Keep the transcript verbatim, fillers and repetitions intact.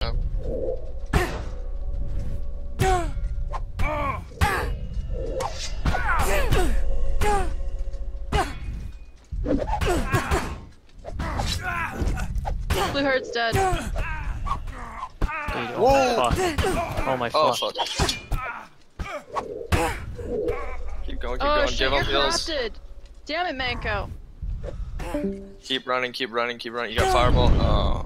Oh. Blue Heart's dead. Dude, oh my fuck. Oh my Oh, fuck. fuck. Keep going, keep Oh going, shit, give you're up heals. corrupted. Damn it, Manko. Keep running, keep running, keep running. You got fireball. Oh.